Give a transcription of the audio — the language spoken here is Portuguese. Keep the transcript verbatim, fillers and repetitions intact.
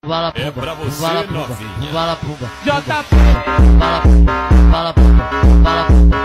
bala É pumba, pra você, bala pumba, novinha. bala pumba, J P. bala pumba, bala pumba, bala pumba.